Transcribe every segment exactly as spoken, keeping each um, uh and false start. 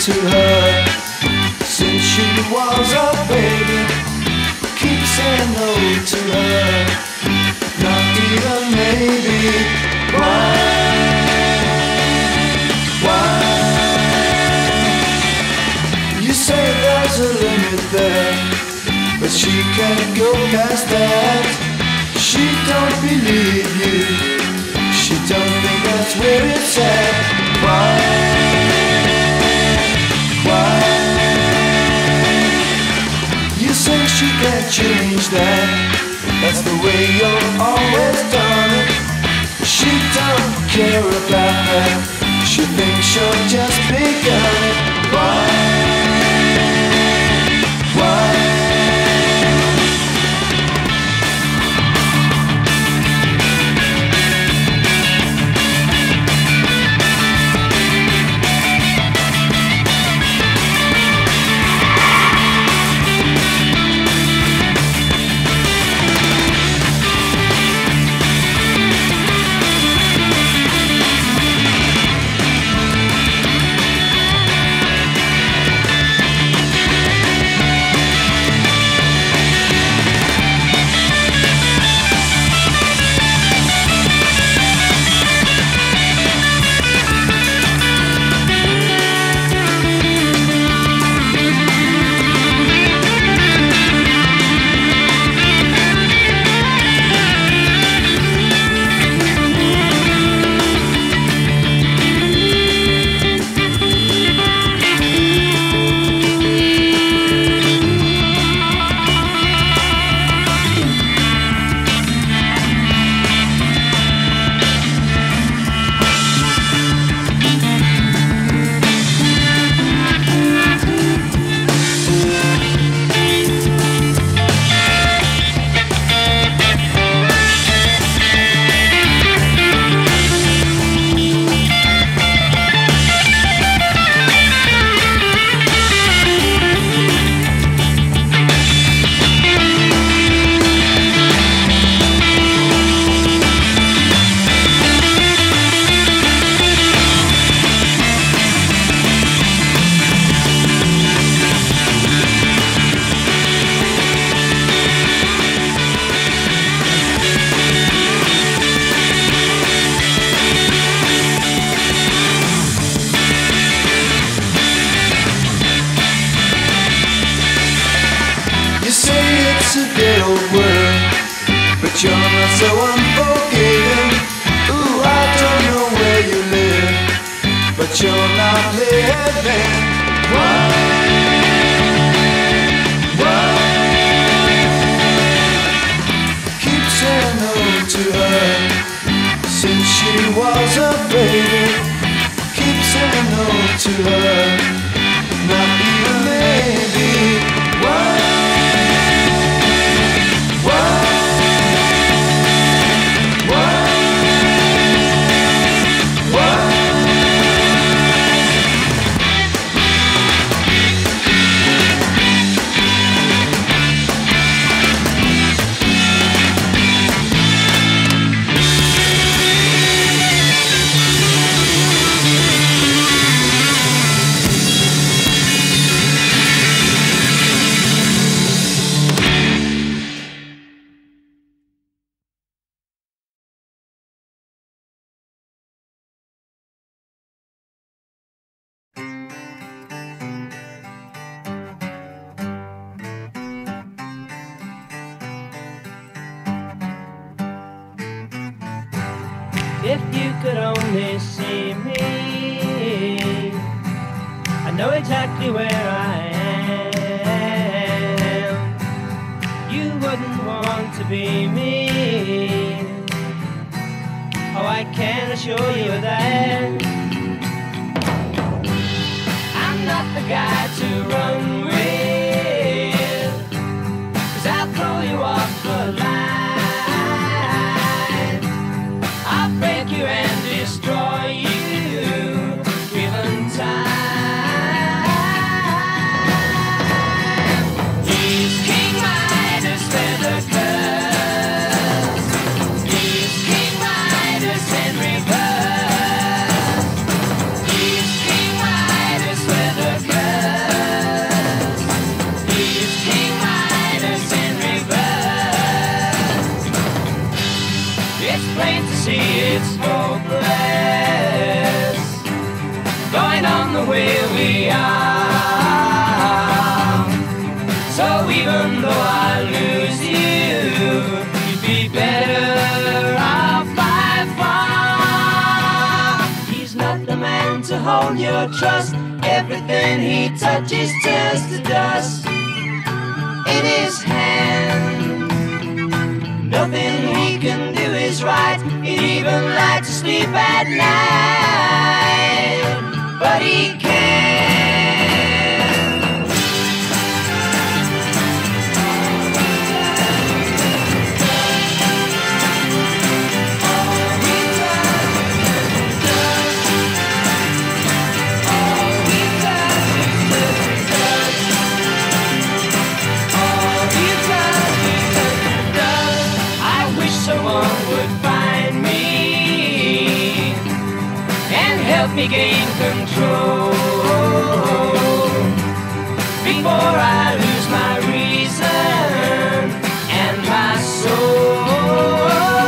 to her since she was a baby. Keep saying no to her, not even maybe. Why? Why? You say there's a limit there, but she can't go past that. She don't believe you, she don't think that's where it's at. Why? Why? You say she can't change that, that's the way you've always done it. She don't care about that, she thinks you're just begun it. Why? Why? It's a dead old world, but you're not so unforgiving. Ooh, I don't know where you live, but you're not living. Why? Why? Keep saying no to her since she was a baby. Keep saying no to her, not even maybe. Why? If you could only see me, I know exactly where I am. You wouldn't want to be me. Oh, I can assure you that I'm not the guy to run with, 'cause I'll throw you off the line. Break you and destroy you, given time. He's King Midas with a curse. He's King Midas in reverse. He's King Midas with a see it's hopeless going on the way we are. So even though I lose you, you'd be better off by far. He's not the man to hold your trust. Everything he touches turns to dust in his hand. Nothing he can do is right. He'd even like to sleep at night, but he can't. All he does, all he does is does. All he does is does. I wish someone would find me and help me gain control before I lose my reason and my soul.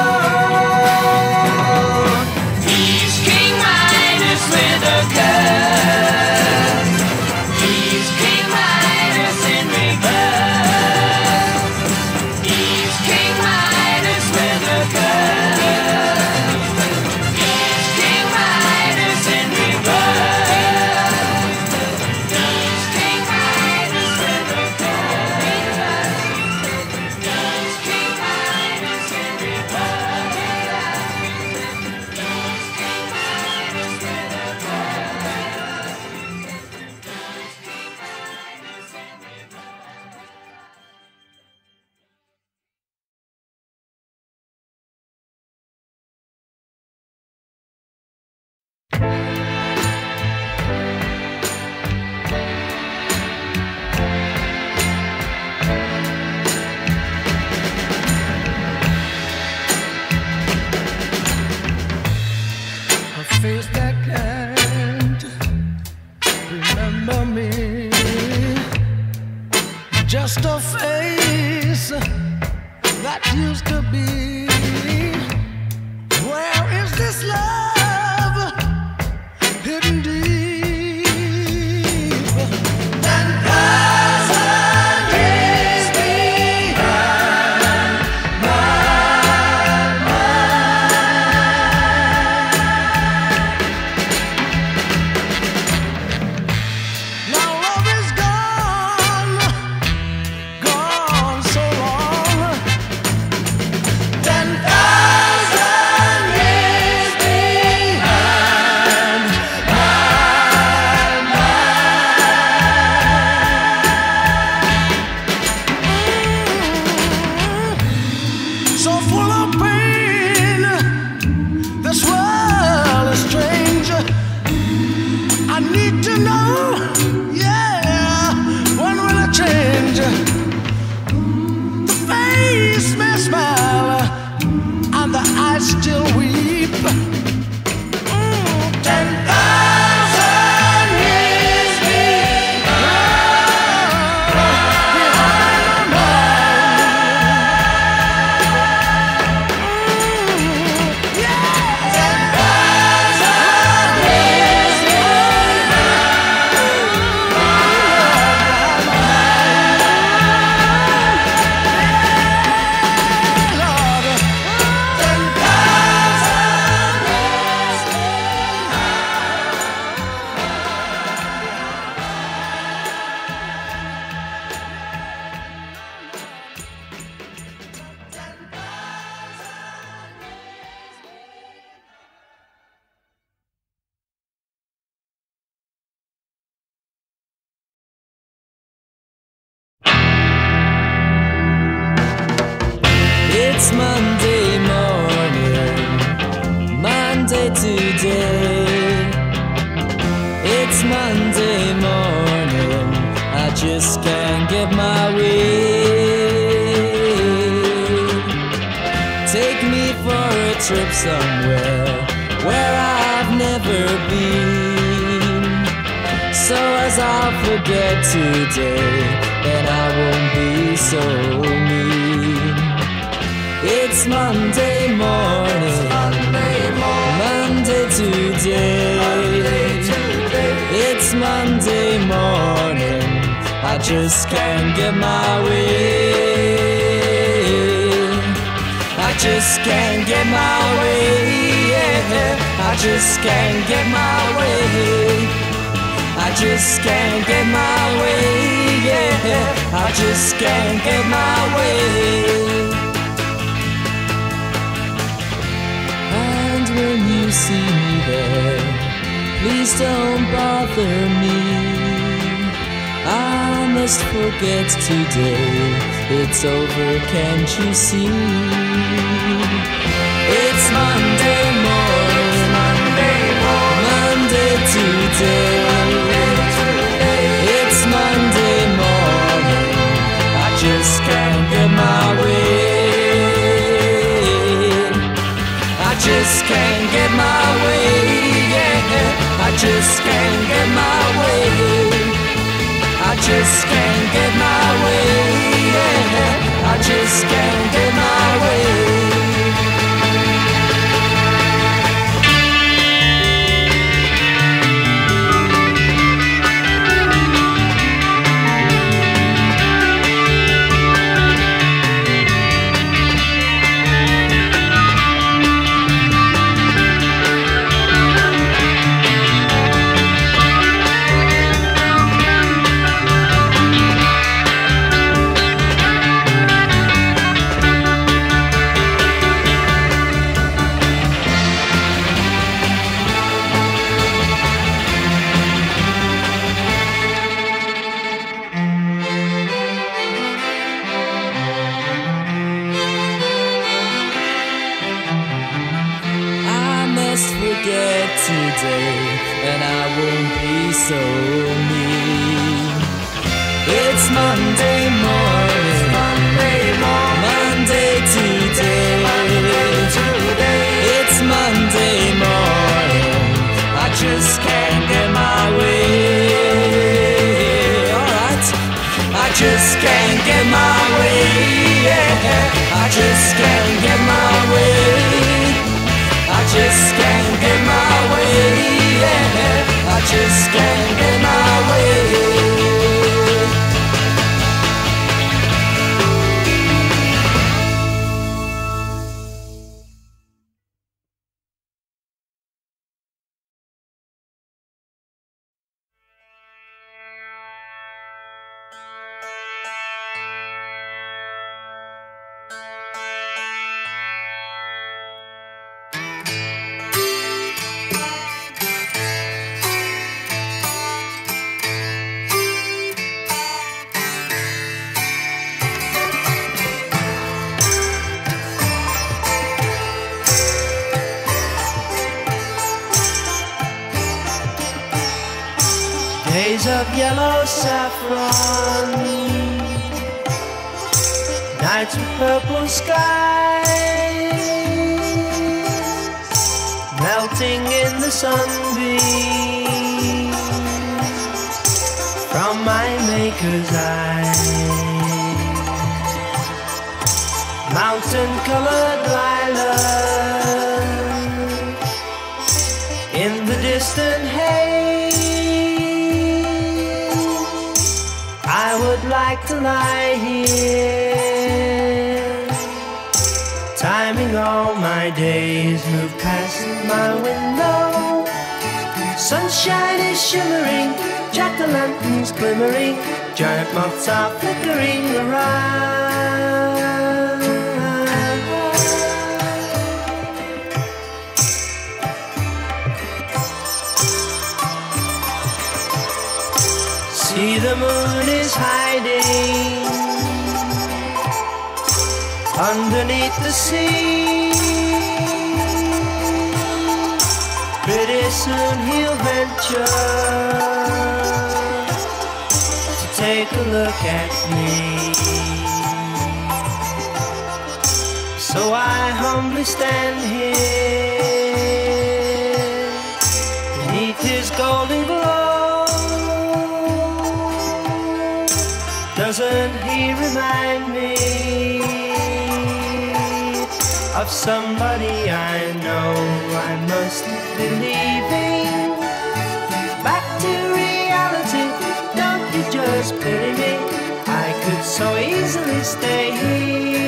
He's King Midas with a curse. He's King Midas in reverse. He's King Midas with a curse. He's King Midas in reverse. He's King Midas with a curse. He's King Midas in reverse. He's King Midas with a curse. He's King Midas in reverse. A face that can't remember me, just a face that used to be. Where is this love hidden deep? Ten thousand years behind my Now love is gone, gone so long. Ten thousand years behind my mind. So full of pain, this world is strange. I need to know, yeah, when will it change? The face may smile and the eyes still weep. Mm, ten thousand years behind, behind my mind. Mm, yeah, ten thousand years It's Monday morning, Monday today. It's Monday morning, I just can't get my way. Take me for a trip somewhere where I've never been. So as I forget today, then I won't be so mean. It's Monday morning, today. It's Monday morning, I just can't get my way. I just can't get my way, yeah. I just can't get my way. I just can't get my way, yeah. I just can't get my way. And when you see me there, please don't bother me. I must forget today, it's over, can't you see? It's Monday morning, Monday morning, Monday today. It's Monday morning, I just can't get my way. I just can't get my way, yeah. I just can't get my way. I just can't get my way, yeah. I just can't get my way. Forget today, and I won't be so mean. It's Monday morning, Monday morning, Monday today. It's Monday morning, I just can't get my way. Alright, I just can't get my way, yeah. I just can't get my way. I just can't get my way, yeah. I just can't get my way. Days of yellow saffron, nights with purple skies, melting in the sunbeams from my maker's eyes. Mountain-colored lilac in the distant haze. I would like to lie here, timing all my days, move past my window. Sunshine is shimmering, jack-o'-lanterns glimmering, giant moths are flickering around. See, the moon is hiding underneath the sea. Pretty soon he'll venture to take a look at me. So I humbly stand here beneath his golden glow. Doesn't he remind me of somebody I know? I must believing. Back to reality, don't you just pity me? I could so easily stay here.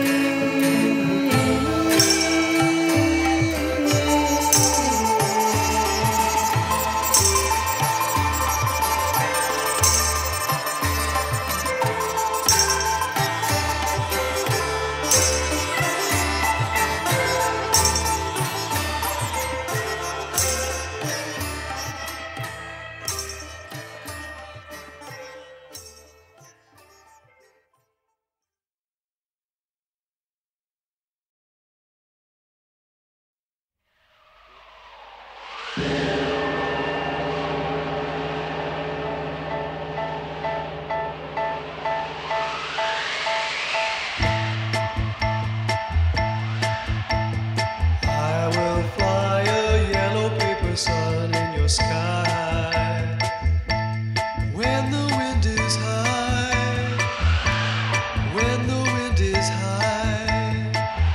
Sun in your sky when the wind is high, when the wind is high.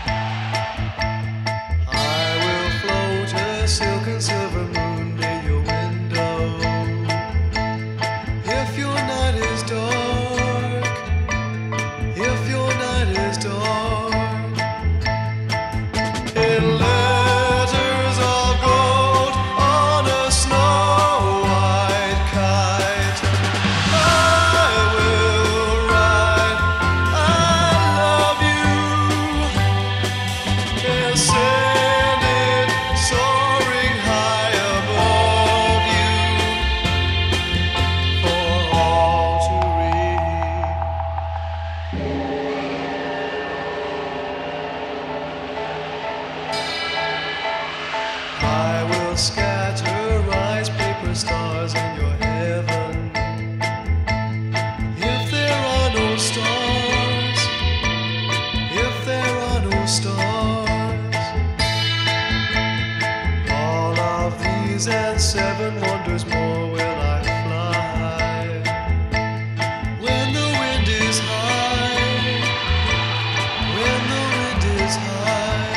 I will float a silk and silver moon near your window. If your night is dark, if your night is dark, in letters of gold on a snow white kite, I will write I love you and send it soaring high above you for all to read. I will scatter rice paper stars in your heaven. If there are no stars, if there are no stars, all of these and seven wonders more will I fly. When the wind is high, when the wind is high,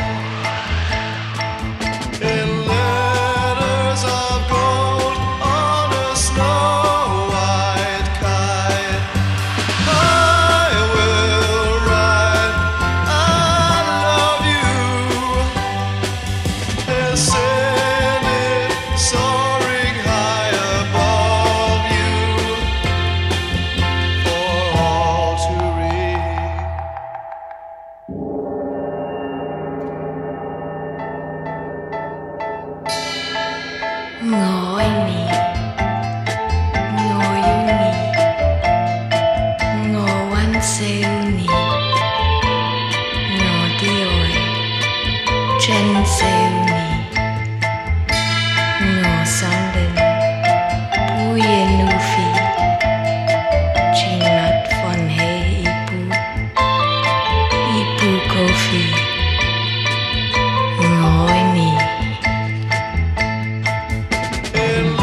in letters of gold on a snow white kite, I will write I love you and send it soaring high above you for all to read. Ngồi nì, ngồi yêu nì, ngồi quan siêu nì, ngồi tiêu ơi, chân siêu nì, ngồi sáng đến, bùi nu phi, chỉ nát von he ipu, ipu coffee, ngồi nì. In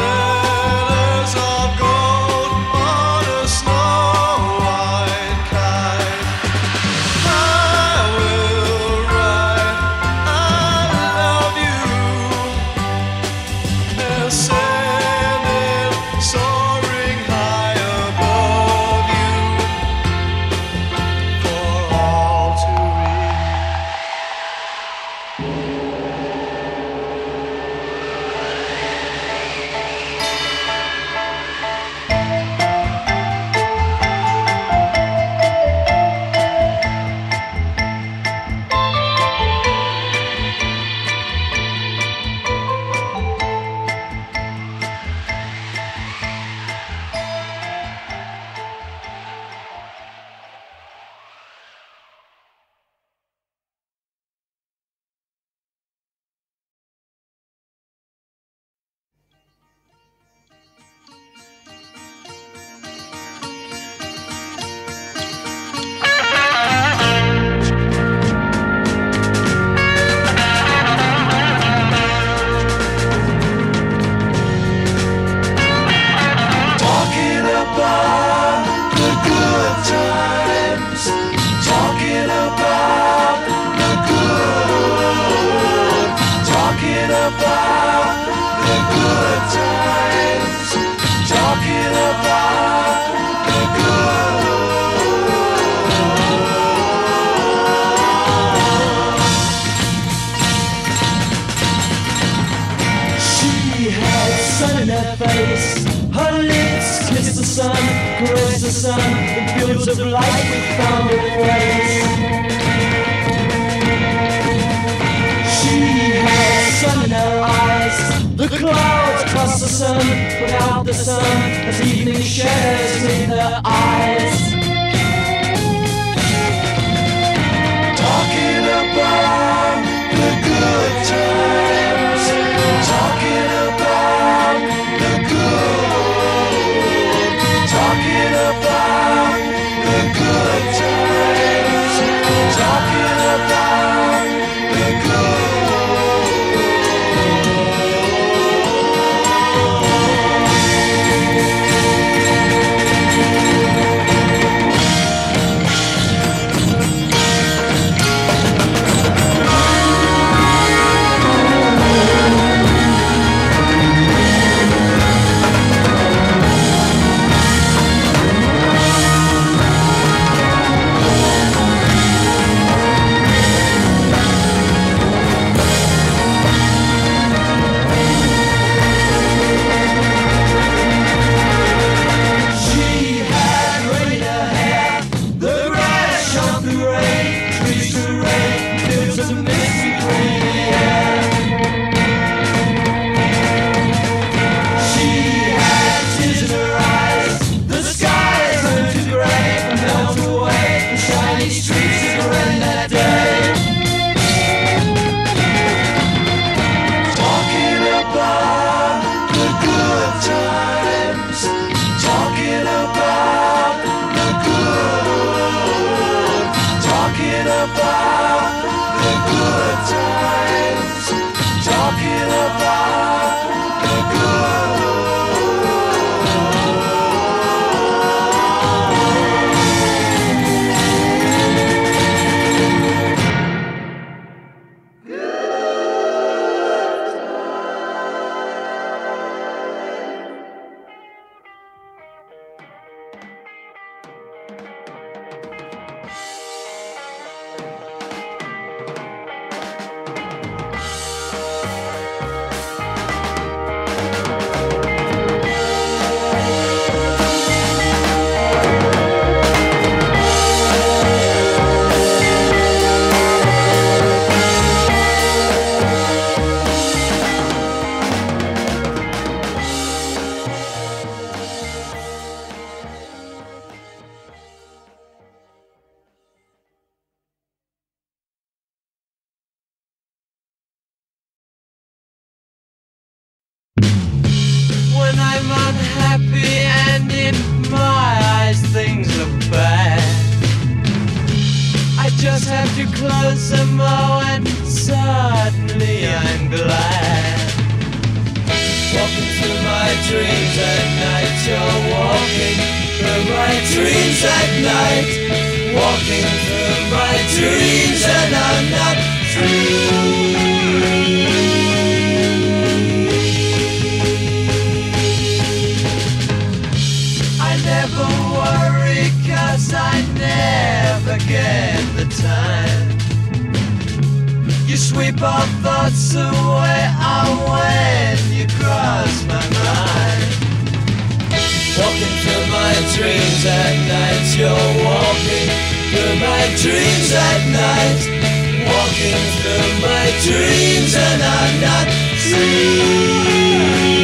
sun, the fields of light with thunder waves. She had sun in her eyes, the clouds across the sun, without the sun, as evening shadows in her eyes. Talking about the good times, talking about the good, talking about the good times, talking about the good. When I'm unhappy and in my eyes things look bad, I just have to close them all and suddenly I'm glad. Walking through my dreams at night, you're walking through my dreams at night. Walking through my dreams and I'm not free. Never worry, cause I never get the time. You sweep all thoughts away, oh, when you cross my mind. Walking through my dreams at night, you're walking through my dreams at night. Walking through my dreams and I'm not free.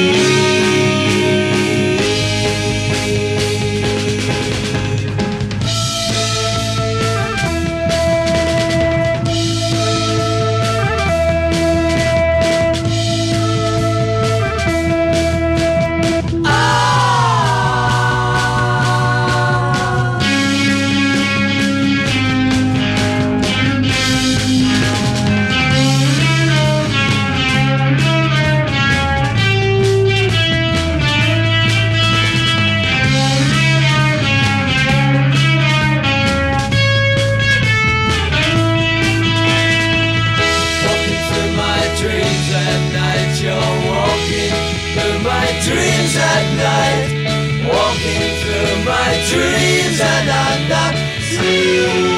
Dreams and I'm not free.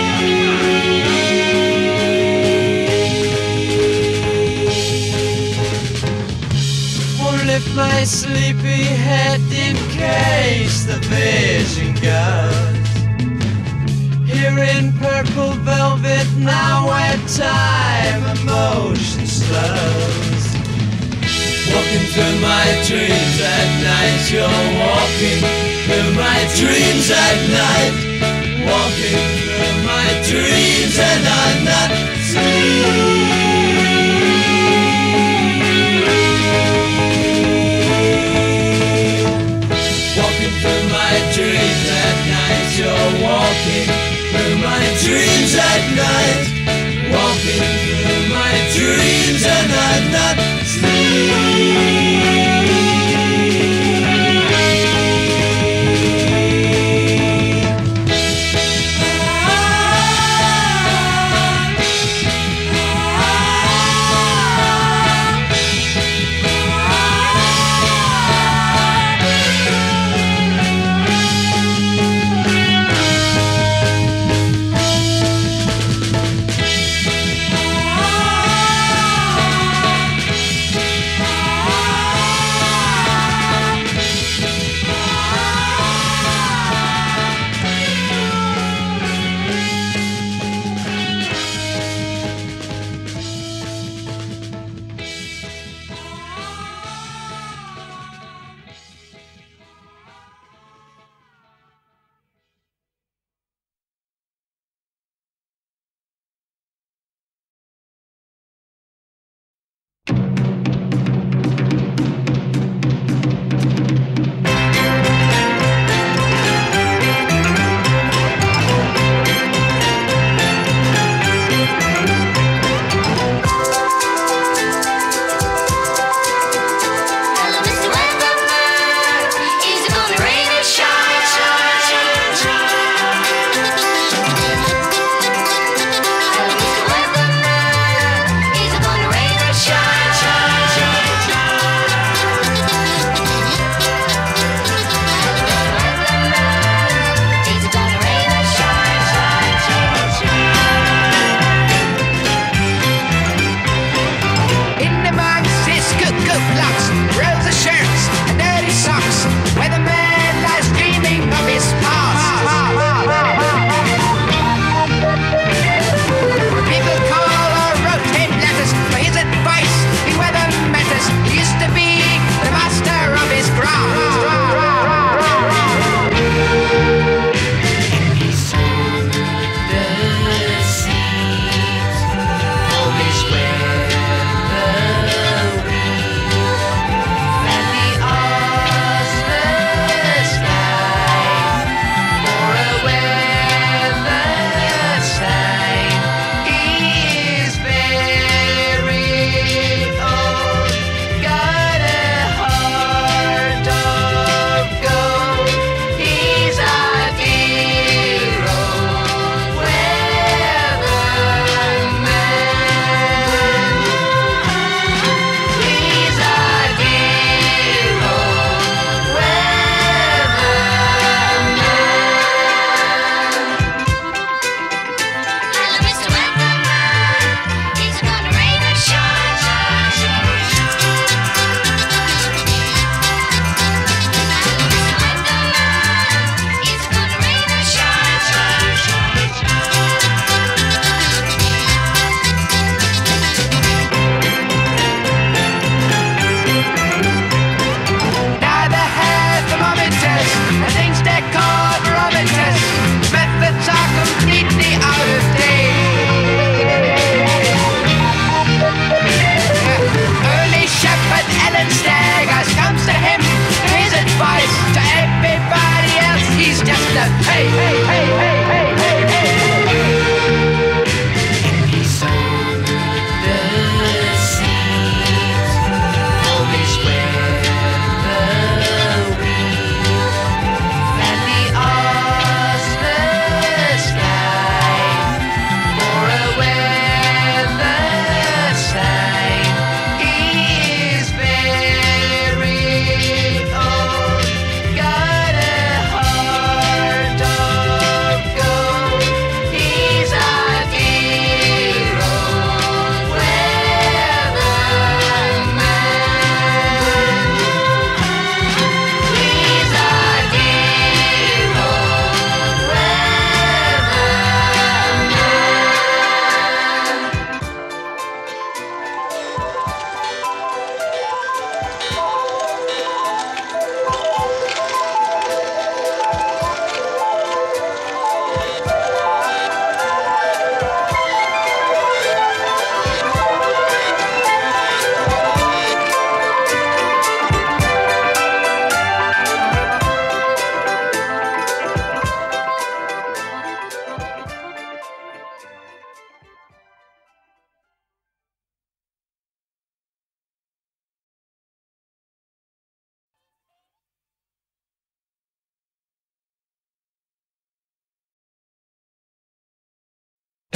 Won't lift my sleepy head in case the vision goes. Here in purple velvet now where time and motion slows. Walking through my dreams at night, you're walking through my dreams at night. Walking through my dreams and I'm not sleeping. Walking through my dreams at night, you're walking through my dreams at night. Walking through my dreams and I'm not sleeping.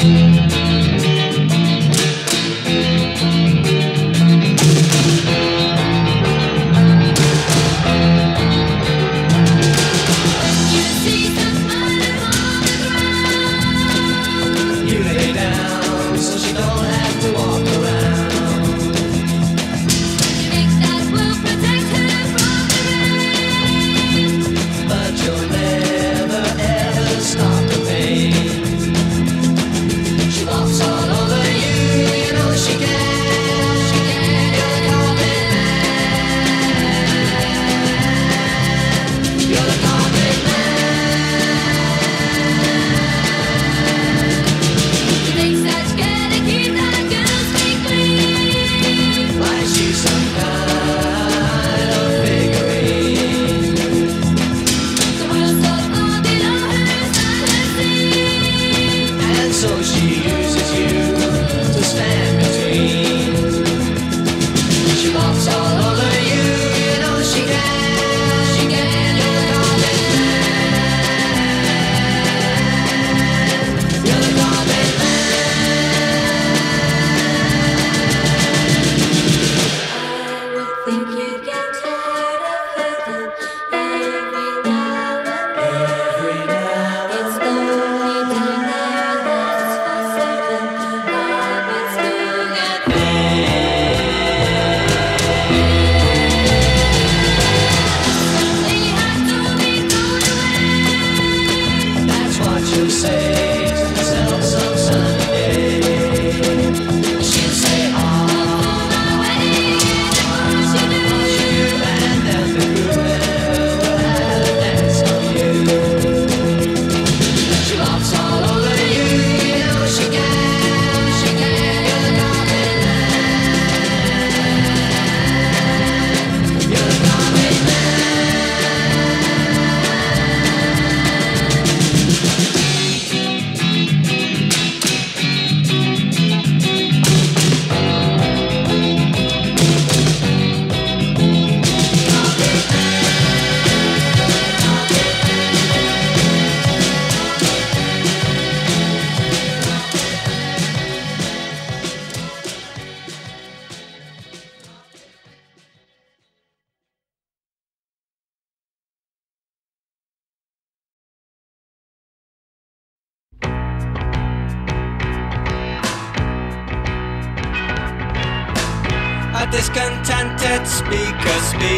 discontented speaker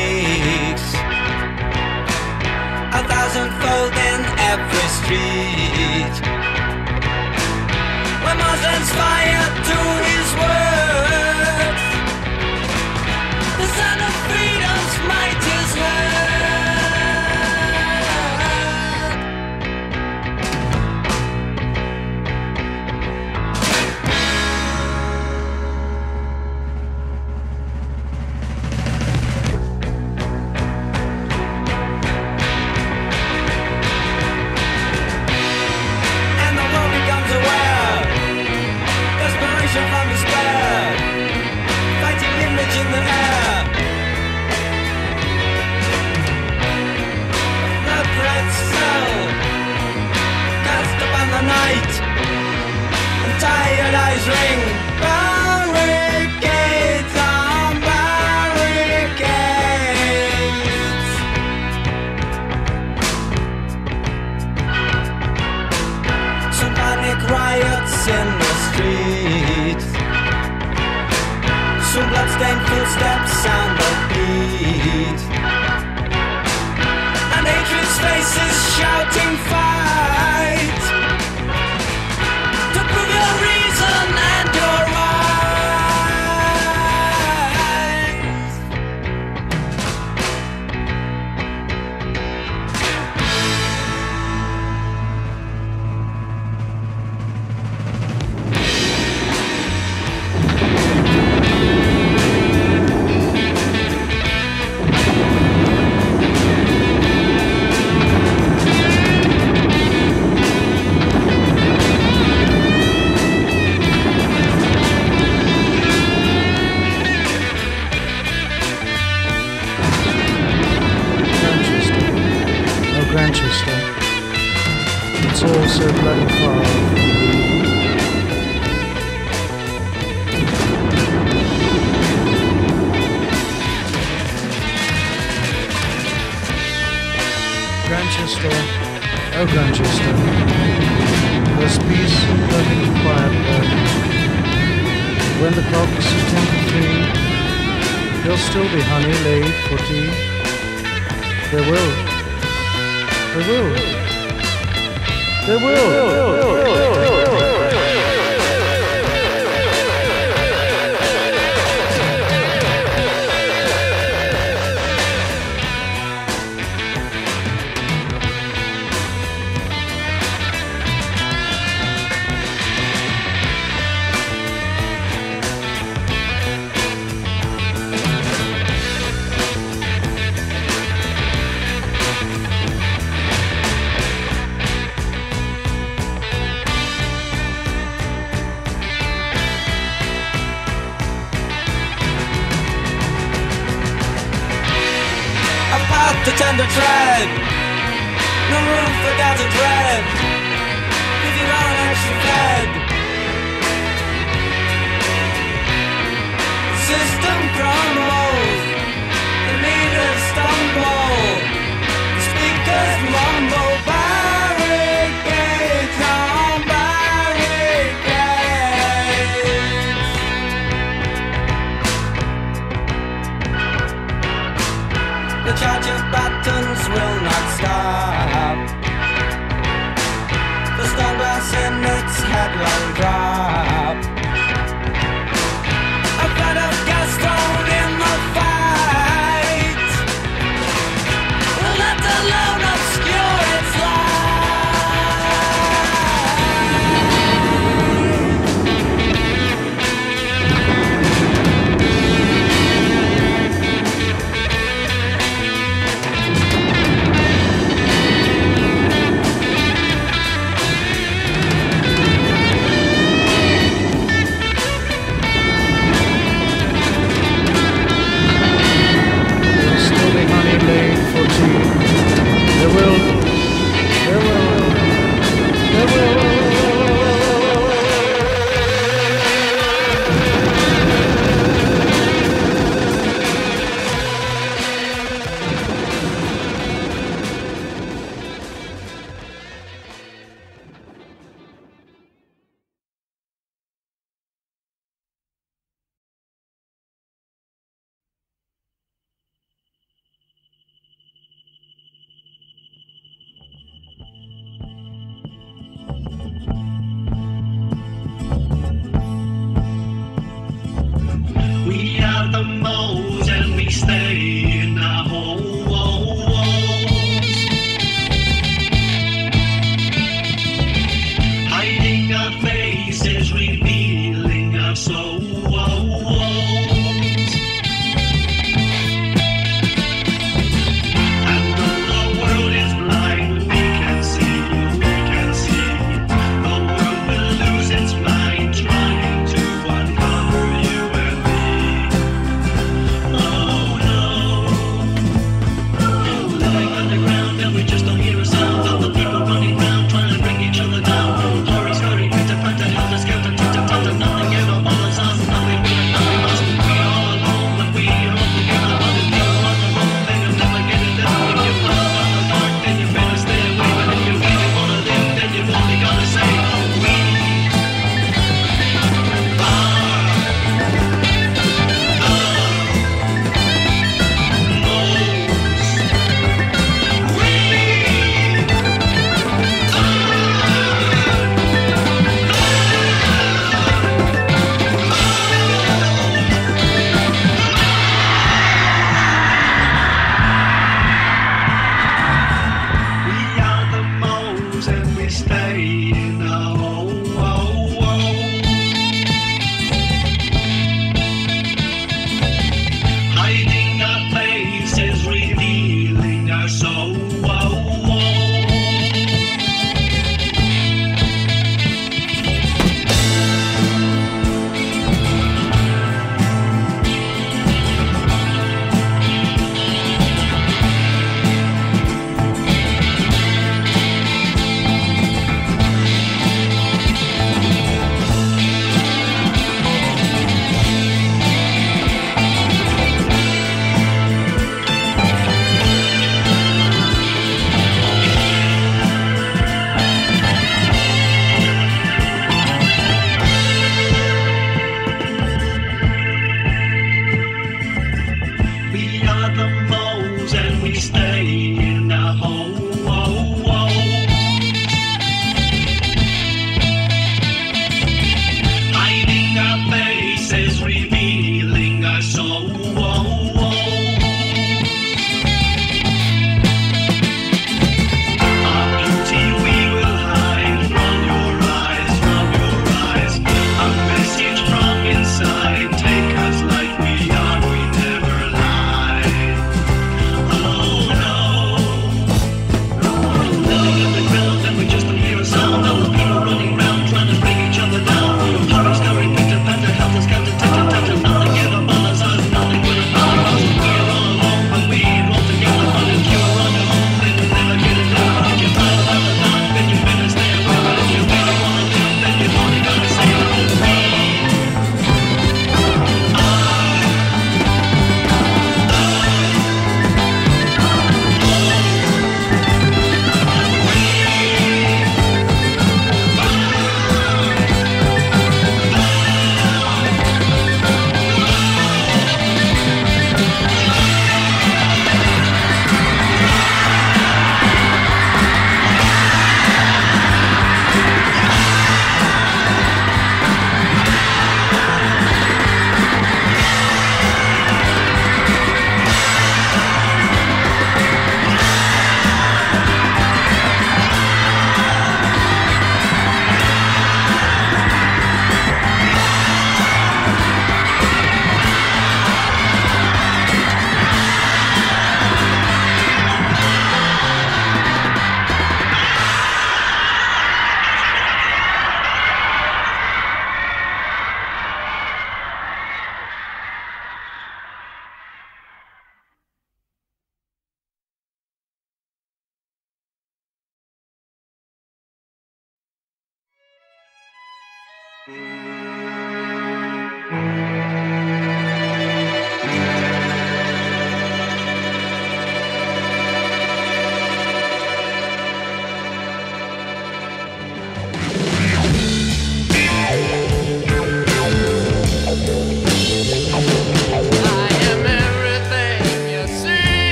speaks, a thousandfold in every street. When Muslims fire to his words, the son of freedom's might is heard. From despair, fighting image in the air, the breath cell cast upon the night, and tired eyes ring. Barricades on barricades. Some panic riots in the street. Soon bloodstained footsteps sound the beat, and hatred's faces shouting fight to prove your reason and your Grantchester, oh Grantchester, there's peace and perfect quiet there. When the clock's ten to three, there'll still be honey laid for tea. There will, there will, there will, there will, there will. The tender tread, no room for doubt and dread. If you're on extra fed, the system crumbles, the leaders stumble, the speakers mumble. Barricades on barricades. The charge of buttons will not stop. The stone glass in its headlight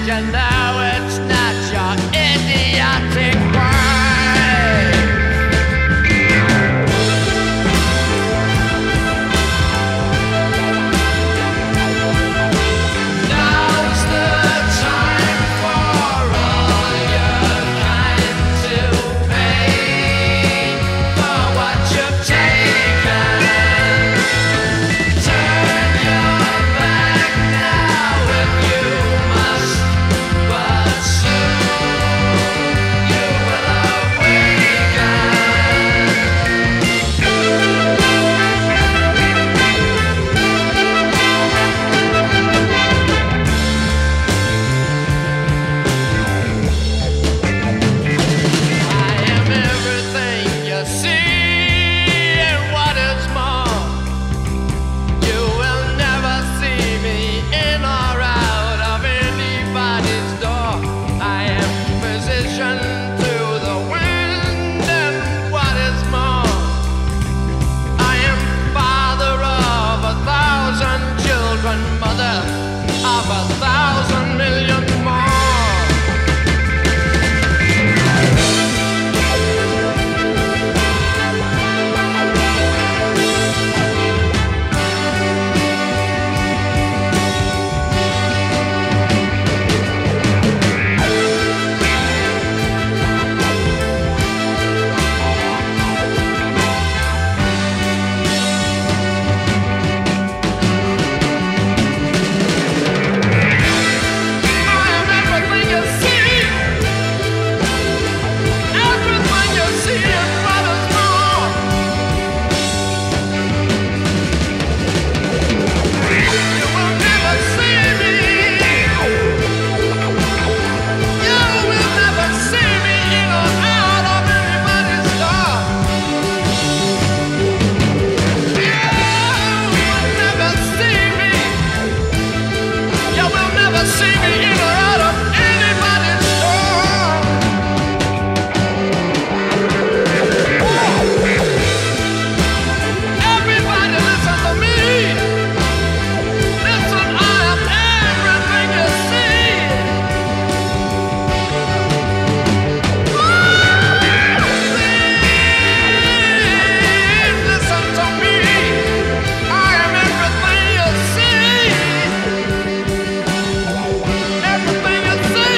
you know it's not your idiotic way. Now's the time for all your kind to pay for what you've taken. Turn your back now if you must, but soon you will awaken. I am everything you see, and what is more, you will never see me in or out of anybody's door. I am physician to the wind, and what is more, I am father of a thousand children, mother of a thousand million more. I am everything you see, everything you see and what is more. You will never see me. You will never see me in or out of anybody's door. You will never see me. You will never see me in or out of anybody's door. Everybody listen to me. Listen, I am everything you see. Please listen to me. I am everything you see. Everything you see.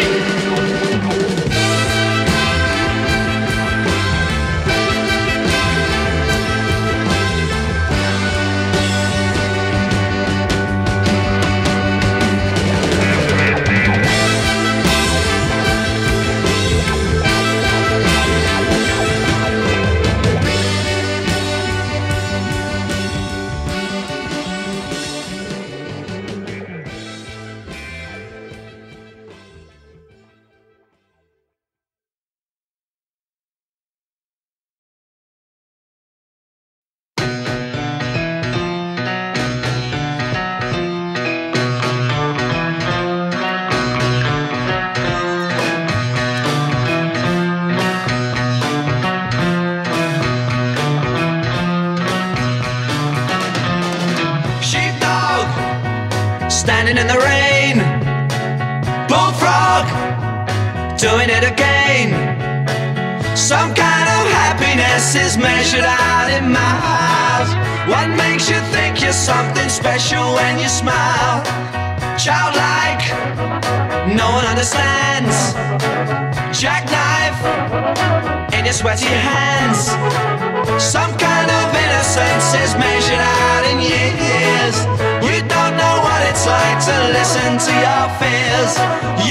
Sheepdog, standing in the rain. Bullfrog, doing it again. Some kind of happiness is measured out in miles. What makes you think you're something special when you smile? Childlike, no one understands. Jackknife in your sweaty hands. Some kind of innocence is measured out in years. You don't know what it's like to listen to your fears.